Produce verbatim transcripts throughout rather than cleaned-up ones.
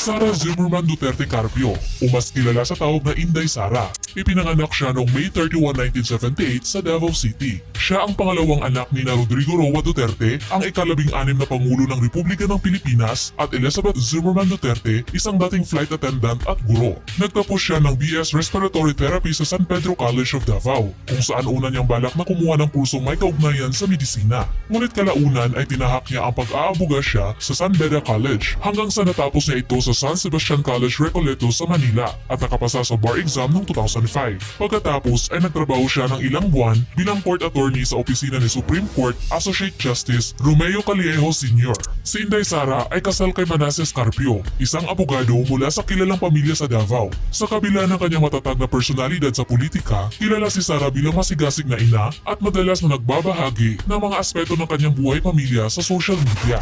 Sara Zimmerman Duterte Carpio, o mas kilala sa tawag na Inday Sara. Ipinanganak siya noong May thirty-first, nineteen seventy-eight sa Davao City. Siya ang pangalawang anak ni na Rodrigo Roa Duterte, ang ikalabing-anim na Pangulo ng Republika ng Pilipinas, at Elizabeth Zimmerman Duterte, isang dating flight attendant at guro. Nagtapos siya ng B S Respiratory Therapy sa San Pedro College of Davao, kung saan una niyang balak na kumuha ng kursong may kaugnayan sa medisina. Ngunit kalaunan ay tinahak niya ang pag-aabuga siya sa San Beda College hanggang sa natapos niya ito sa San Sebastian College Recoleto sa Manila at nakapasa sa bar exam noong two thousand five. Pagkatapos ay nagtrabaho siya ng ilang buwan bilang court attorney sa opisina ni Supreme Court Associate Justice Romeo Callejo Senior Si Inday Sara ay kasal kay Manasseh Carpio, isang abogado mula sa kilalang pamilya sa Davao. Sa kabila ng kanyang matatag na personalidad sa politika, kilala si Sara bilang masigasig na ina at madalas na nagbabahagi ng mga aspeto ng kanyang buhay pamilya sa social media.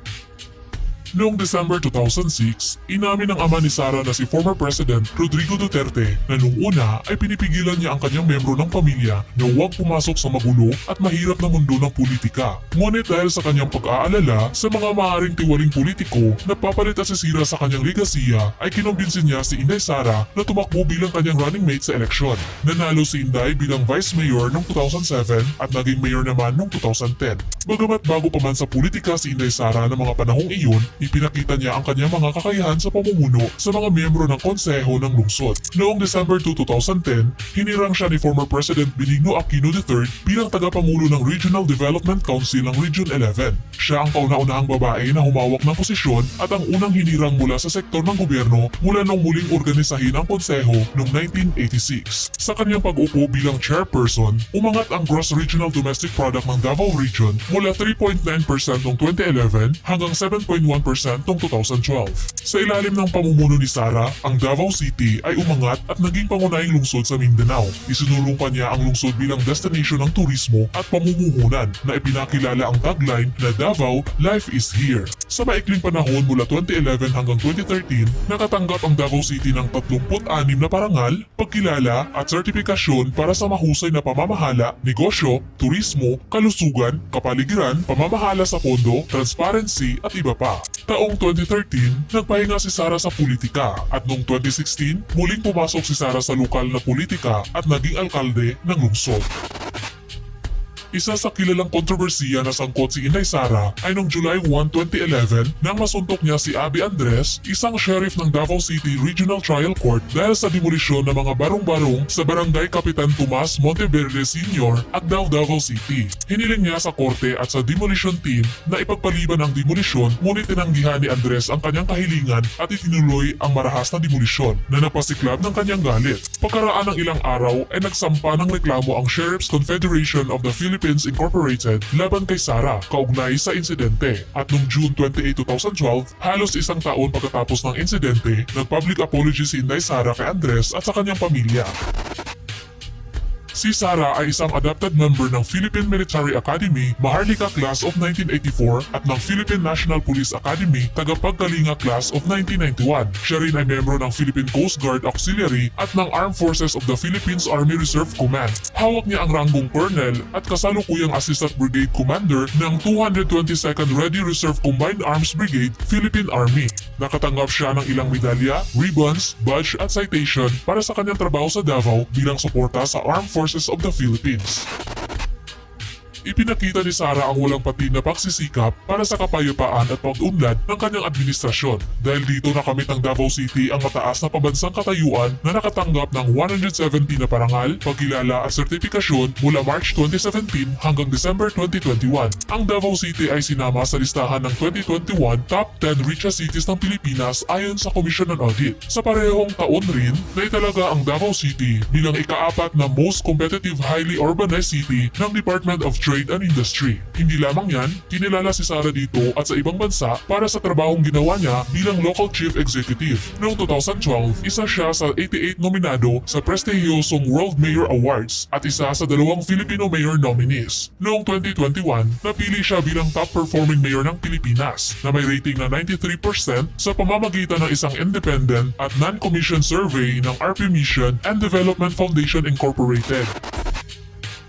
Noong December two thousand six, inamin ng ama ni Sara na si former President Rodrigo Duterte na nung una ay pinipigilan niya ang kanyang membro ng pamilya na huwag pumasok sa magulo at mahirap na mundo ng politika. Ngunit dahil sa kanyang pag-aalala sa mga maaaring tiwaling politiko na papalit at sisira sa kanyang legasiya, ay kinumbinsin niya si Inday Sara na tumakbo bilang kanyang running mate sa eleksyon. Nanalo si Inday bilang Vice Mayor noong two thousand seven at naging Mayor naman noong two thousand ten. Bagamat bago pa man sa politika si Inday Sara ng mga panahong iyon, ipinakita niya ang kanyang mga kakayahan sa pamumuno sa mga miyembro ng konseho ng lungsod. Noong December two, two thousand ten, hinirang siya ni former President Benigno Aquino the third bilang tagapangulo ng Regional Development Council ng Region eleven. Siya ang kauna-unahang babae na humawak ng posisyon at ang unang hinirang mula sa sektor ng gobyerno mula nung muling organisahin ang konseho noong nineteen eighty-six. Sa kanyang pag-upo bilang chairperson, umangat ang Gross Regional Domestic Product ng Davao Region mula three point nine percent noong twenty eleven hanggang seven point one percent noong two thousand twelve. Sa ilalim ng pamumuno ni Sara, ang Davao City ay umangat at naging pangunahing lungsod sa Mindanao. Isinulong pa niya ang lungsod bilang destination ng turismo at pamumuhunan na ipinakilala ang tagline na Davao, Life is Here. Sa maikling panahon mula twenty eleven hanggang twenty thirteen, nakatanggap ang Davao City ng thirty-six na parangal, pagkilala at sertipikasyon para sa mahusay na pamamahala, negosyo, turismo, kalusugan, kapaligiran, pamamahala sa pondo, transparency at iba pa. Taong twenty thirteen, nagpahinga si Sara sa politika at noong twenty sixteen, muling pumasok si Sara sa lokal na politika at naging alkalde ng lungsod. Isa sa kilalang kontrobersiya na sangkot si Inday Sara ay noong July first, twenty eleven nang masuntok niya si Abby Andres, isang sheriff ng Davao City Regional Trial Court dahil sa demolisyon ng mga barong-barong sa Barangay Kapitan Tomas Monteverde Senior at Davao City. Hiniling niya sa korte at sa demolition team na ipagpaliban ang demolisyon, ngunit tinanggihan ni Andres ang kanyang kahilingan at itinuloy ang marahas na demolisyon na napasiklab ng kanyang galit. Pagkaraan ng ilang araw ay nagsampa ng reklamo ang Sheriff's Confederation of the Philippines Incorporated laban kay Sara kaugnay sa insidente. At noong June twenty-eighth, twenty twelve, halos isang taon pagkatapos ng insidente, nag-public apology si Inday Sara kay Andres at sa kanyang pamilya. Si Sara ay isang adopted member ng Philippine Military Academy, Maharlika Class of nineteen eighty-four at ng Philippine National Police Academy, Tagapagkalinga Class of nineteen ninety-one. Siya rin ay membro ng Philippine Coast Guard Auxiliary at ng Armed Forces of the Philippines Army Reserve Command. Hawak niya ang ranggong Colonel at kasalukuyang Assistant Brigade Commander ng two hundred twenty-second Ready Reserve Combined Arms Brigade, Philippine Army. Nakatanggap siya ng ilang medalya, ribbons, badge at citation para sa kanyang trabaho sa Davao bilang suporta sa Armed Forces Forces of the Philippines. Ipinakita ni Sara ang walang pati na pagsisikap para sa kapayapaan at pag-unlad ng kanyang administrasyon. Dahil dito nakamit ng Davao City ang mataas na pambansang katayuan na nakatanggap ng one hundred seventy na parangal, pagkilala at sertipikasyon mula March twenty seventeen hanggang December twenty twenty-one. Ang Davao City ay sinama sa listahan ng twenty twenty-one Top ten Richest Cities ng Pilipinas ayon sa Commission on Audit. Sa parehong taon rin, naitalaga ang Davao City bilang ikaapat na most competitive highly urbanized city ng Department of Trade Trade and Industry. Hindi lamang yan, kinilala si Sara dito at sa ibang bansa para sa trabahong ginawa niya bilang Local Chief Executive. Noong two thousand twelve, isa siya sa eighty-eight nominado sa prestihiyosong World Mayor Awards at isa sa dalawang Filipino Mayor nominees. Noong twenty twenty-one, napili siya bilang top performing mayor ng Pilipinas na may rating na ninety-three percent sa pamamagitan ng isang independent at non-commissioned survey ng R P Mission and Development Foundation Incorporated.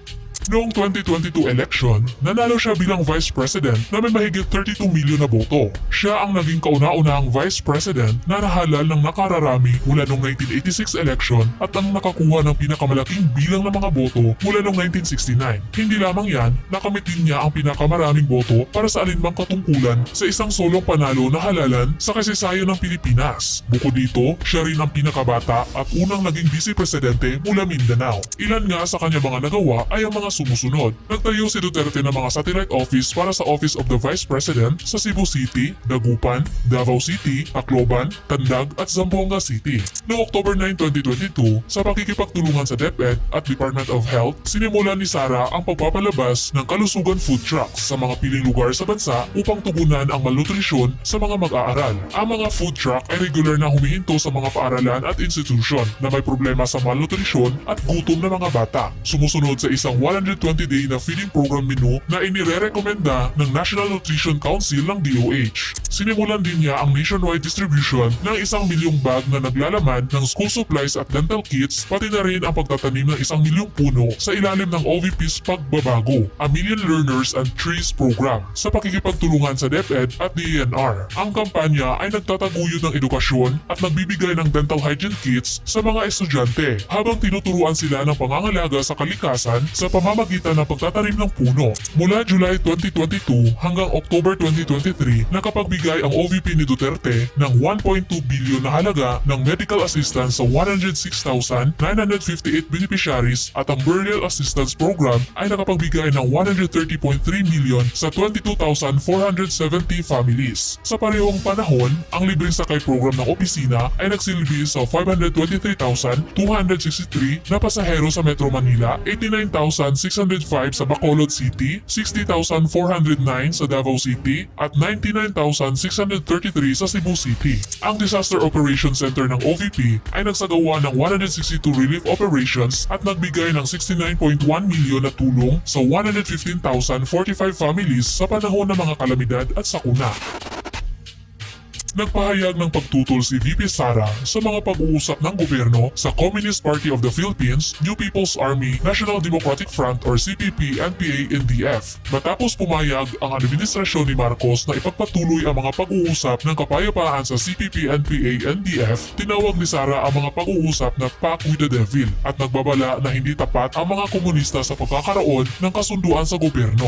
Noong twenty twenty-two election, nanalo siya bilang Vice President na may mahigit thirty-two milyon na boto. Siya ang naging kauna-unahang Vice President na nahalal ng nakararami mula noong nineteen eighty-six election at ang nakakuha ng pinakamalaking bilang ng mga boto mula noong nineteen sixty-nine. Hindi lamang yan, nakamit din niya ang pinakamaraming boto para sa alinmang katungkulan sa isang solong panalo na halalan sa kasaysayan ng Pilipinas. Bukod dito, siya rin ang pinakabata at unang naging Vice Presidente mula Mindanao. Ilan nga sa kanya mga nagawa ay ang mga sumusunod. Nagtayo si Duterte ng mga satellite office para sa Office of the Vice President sa Cebu City, Dagupan, Davao City, Tacloban, Tandag at Zamboanga City. Noong October nine, twenty twenty-two, sa pakikipagtulungan sa DepEd at Department of Health, sinimulan ni Sara ang pagpapalabas ng kalusugan food trucks sa mga piling lugar sa bansa upang tugunan ang malnutrisyon sa mga mag-aaral. Ang mga food truck ay regular na humihinto sa mga paaralan at institusyon na may problema sa malnutrisyon at gutom na mga bata. Sumusunod sa isang one hundred twenty day na feeding program menu na inirerekomenda ng National Nutrition Council ng D O H. Sinimulan din niya ang nationwide distribution ng isang milyong bag na naglalaman ng school supplies at dental kits, pati na rin ang pagtatanim ng isang milyong puno sa ilalim ng O V P's Pagbabago, A Million Learners and Trees Program, sa pakikipagtulungan sa DepEd at D E N R. Ang kampanya ay nagtataguyod ng edukasyon at nagbibigay ng dental hygiene kits sa mga estudyante habang tinuturuan sila ng pangangalaga sa kalikasan sa pamamagitan ng pagtatanim ng puno. Mula July twenty twenty-two hanggang October twenty twenty-three, nakapagbigay ang O V P ni Duterte ng one point two billion na halaga ng medical assistance sa one hundred six thousand nine hundred fifty-eight beneficiaries at ang burial assistance program ay nakapagbigay ng one hundred thirty point three million sa twenty-two thousand four hundred seventy families. Sa parehong panahon, ang libreng sakay program ng opisina ay nagsilbi sa five hundred twenty-three thousand two hundred sixty-three na pasahero sa Metro Manila, eighty-nine thousand six hundred five sa Bacolod City, sixty thousand four hundred nine sa Davao City at ninety-nine thousand six hundred thirty-three sa Cebu City. Ang Disaster Operations Center ng O V P ay nagsagawa ng one hundred sixty-two relief operations at nagbigay ng sixty-nine point one million na tulong sa one hundred fifteen thousand forty-five families sa panahon ng mga kalamidad at sakuna. Nagpahayag ng pagtutol si V P Sara sa mga pag-uusap ng gobyerno sa Communist Party of the Philippines, New People's Army, National Democratic Front or C P P, N P A, N D F. Matapos pumayag ang administrasyon ni Marcos na ipagpatuloy ang mga pag-uusap ng kapayapaan sa C P P, N P A, N D F, tinawag ni Sara ang mga pag-uusap na Pact with the Devil at nagbabala na hindi tapat ang mga komunista sa pagkakaroon ng kasunduan sa gobyerno.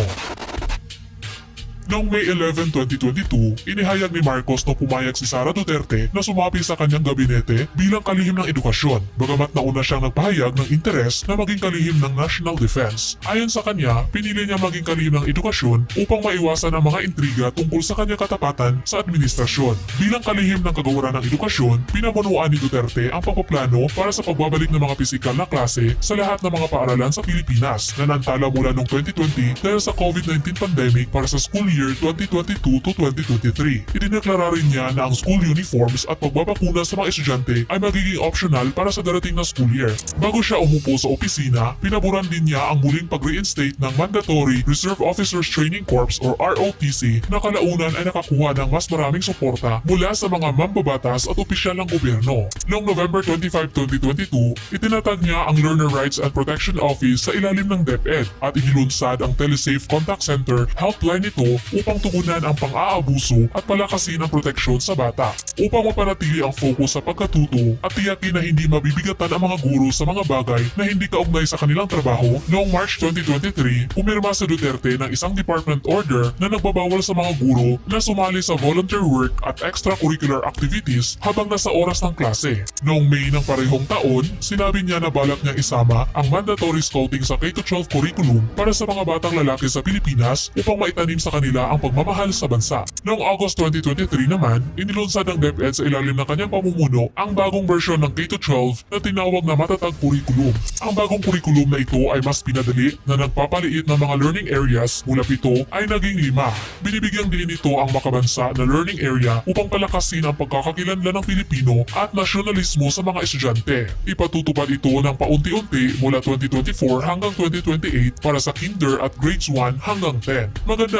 Noong May eleventh, twenty twenty-two, inihayag ni Marcos na pumayag si Sara Duterte na sumapi sa kanyang gabinete bilang kalihim ng edukasyon, bagamat nauna siyang nagpahayag ng interes na maging kalihim ng national defense. Ayon sa kanya, pinili niya maging kalihim ng edukasyon upang maiwasan ang mga intriga tungkol sa kanyang katapatan sa administrasyon. Bilang kalihim ng kagawaran ng edukasyon, pinamunuan ni Duterte ang pagpaplano para sa pagbabalik ng mga pisikal na klase sa lahat ng mga paaralan sa Pilipinas na nantala mula noong twenty twenty dahil sa COVID nineteen pandemic para sa school year twenty twenty-two to twenty twenty-three. Idineklara rin niya na ang school uniforms at pagbabakuna sa mga estudyante ay magiging optional para sa darating na school year. Bago siya umupo sa opisina, pinaburan din niya ang muling pag-reinstate ng Mandatory Reserve Officers Training Corps or R O T C na kalaunan ay nakakuha ng mas maraming suporta mula sa mga mambabatas at opisyal ng gobyerno. Noong November twenty-fifth, twenty twenty-two, itinatag niya ang Learner Rights and Protection Office sa ilalim ng DepEd at inilunsad ang Telesafe Contact Center helpline nito upang tugunan ang pang-aabuso at palakasin ang proteksyon sa bata. Upang mapanatili ang focus sa pagkatuto at tiyakin na hindi mabibigatan ang mga guro sa mga bagay na hindi kaugnay sa kanilang trabaho, noong March twenty twenty-three, pumirma sa Duterte ng isang department order na nagbabawal sa mga guro na sumali sa volunteer work at extracurricular activities habang nasa oras ng klase. Noong May ng parehong taon, sinabi niya na balak niyang isama ang mandatory scouting sa K to twelve curriculum para sa mga batang lalaki sa Pilipinas upang maitanim sa kanila ang pagmamahal sa bansa. Noong August twenty twenty-three naman, inilunsad ng DepEd sa ilalim ng kanyang pamumuno ang bagong bersyon ng K to twelve na tinawag na Matatag Curriculum. Ang bagong curriculum na ito ay mas pinadali na nagpapaliit ng mga learning areas mula pito ay naging lima. Binibigyang din ito ang makabansa na learning area upang palakasin ang pagkakakilanlan ng Pilipino at nasyonalismo sa mga estudyante. Ipatutupad ito ng paunti-unti mula twenty twenty-four hanggang twenty twenty-eight para sa kinder at grades one hanggang ten. Maganda ang pagtanggap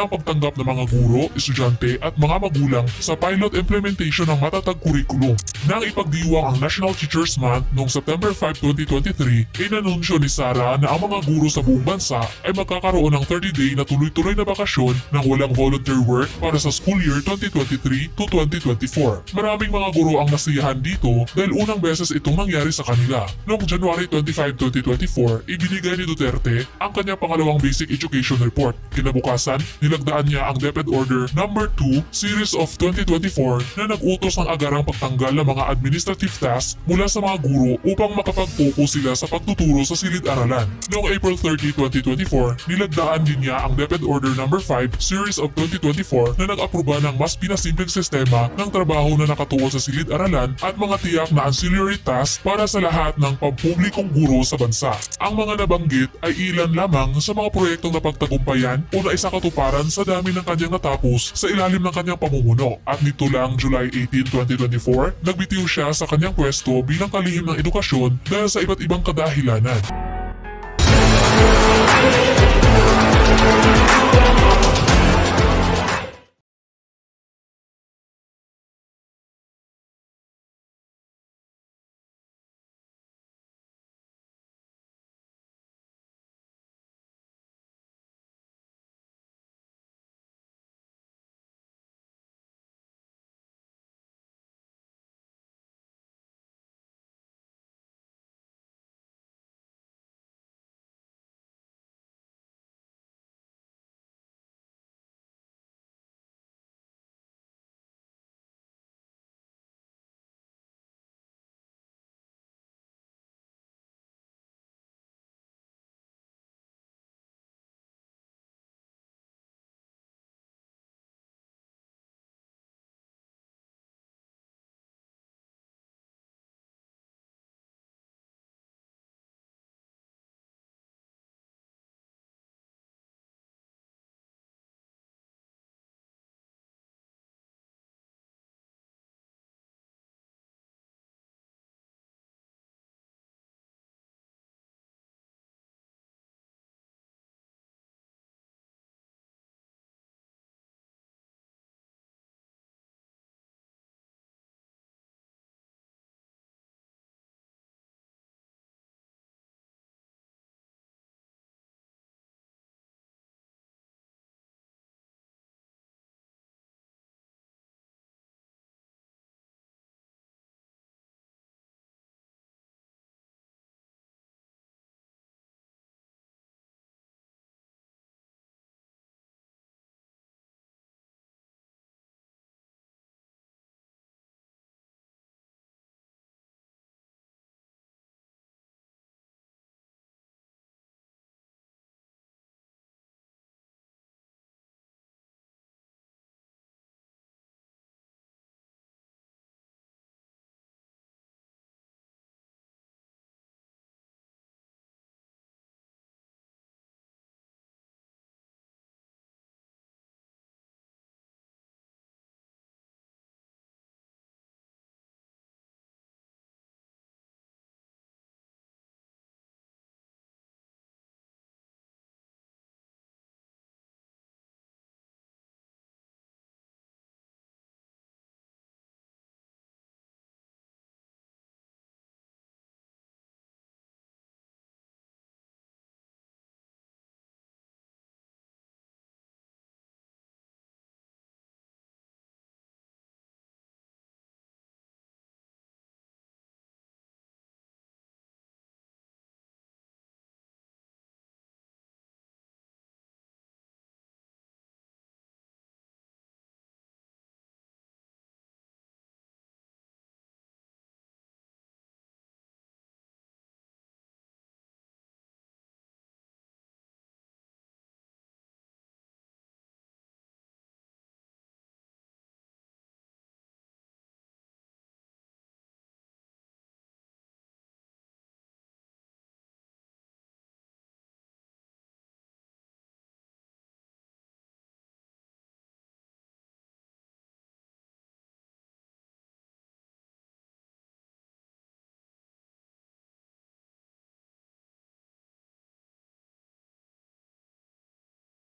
pagtanggap ng mga guro, estudyante at mga magulang sa pilot implementation ng matatag kurikulum. Nang ipagdiwang ang National Teachers Month noong September five, twenty twenty-three, inanunsyo ni Sara na ang mga guro sa buong bansa ay magkakaroon ng thirty day na tuloy-tuloy na bakasyon nang walang volunteer work para sa school year twenty twenty-three to twenty twenty-four. Maraming mga guro ang nasiyahan dito dahil unang beses itong nangyari sa kanila. Noong January twenty-fifth, twenty twenty-four, ibinigay ni Duterte ang kanyang pangalawang Basic Education Report. Kinabukasan, nilagdaan niya ang DepEd Order number two Series of twenty twenty-four na nag-utos ng agarang pagtanggal ng mga administrative tasks mula sa mga guro upang makapag-focus sila sa pagtuturo sa silid-aralan. Noong April thirtieth, twenty twenty-four, nilagdaan din niya ang DepEd Order number five Series of twenty twenty-four na nag-aproba ng mas pinasimpleng sistema ng trabaho na nakatuon sa silid-aralan at mga tiyak na ancillary tasks para sa lahat ng pampublikong guro sa bansa. Ang mga nabanggit ay ilan lamang sa mga proyektong napagtagumpayan o naisakatuparan sa dami ng kanyang natapos sa ilalim ng kanyang pamumuno. At nito lang July eighteenth, twenty twenty-four, nagbitiw siya sa kanyang pwesto bilang kalihim ng edukasyon dahil sa iba't ibang kadahilanan.